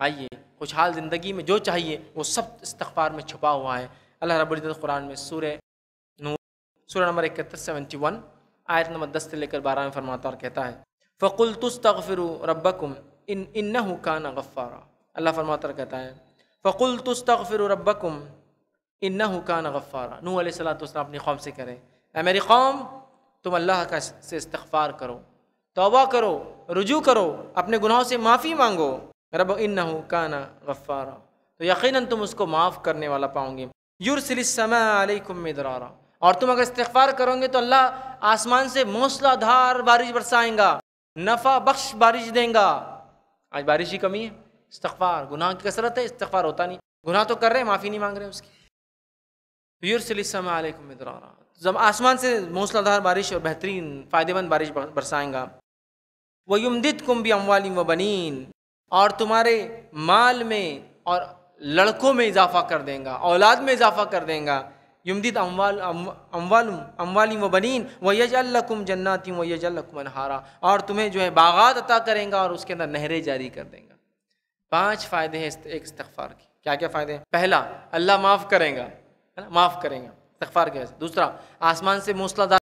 آئیے خوشحال زندگی میں جو چاہیے وہ سب استغفار میں چھپا ہوا ہے۔ اللہ رب العزت قرآن میں سورہ نور سورہ نمبر 71 71 آیت نمبر 10 سے لے کر 12 میں فرماتا اور کہتا ہے فَقُلْتُ اسْتَغْفِرُوا رَبَّكُمْ إِنَّهُ كَانَ غَفَّارًا۔ اللہ فرماتا اور کہتا ہے فَقُلْتُ اسْتَغْفِرُوا رَبَّكُمْ إِنَّهُ كَانَ غَفَّارًا۔ نوح علیہ السلام اپنی قوم سے کرے اے میری قوم تم اللہ کا سے استغفار کرو، توبہ کرو، رجوع کرو، اپنے گناہوں سے معافی مانگو۔ رب إِنَّهُ كَانَ غَفَّارًا، تو یقیناً تم اس کو معاف کرنے والا پاؤں گے۔ يُرْسِلِ السَّمَاءَ عَلَيْكُمْ مِدْرَارًا، اور تم اگر استغفار کرو گے تو اللہ آسمان سے موسلا دھار بارش برسائیں گا، نفع بخش بارش دیں گا۔ آج بارش کی کمی ہے، استغفار، گناہ کی کثرت ہے، استغفار ہوتا نہیں، گناہ تو کر رہے ہیں، معافی نہیں مانگ رہے اس کی۔ يُرْسِلِ السَّمَاءَ عَلَيْكُمْ مِدْرَارًا، جب آسمان سے موسلا دھار بارش اور بہترین فائدہ مند بارش برسائیں گا۔ وَيُمْدِدْكُمْ بِأَمْوَالٍ وَبَنِينَ، اور تمہارے مال میں اور لڑکوں میں اضافہ کر دیں گا، اولاد میں اضافہ کر دیں گا۔ یمدد اموال و بنین ویجعل لکم جنات ویجعل لکم انہارا، اور تمہیں جو ہے باغات عطا کریں گا اور اس کے اندر نہریں جاری کر دیں گا۔ 5 فائدے ہیں ایک استغفار کے۔ کیا کیا فائدے ہیں؟ پہلا، اللہ معاف کریں گا، معاف کریں گا استغفار کی وجہ سے۔ دوسرا، آسمان سے موسلا دھار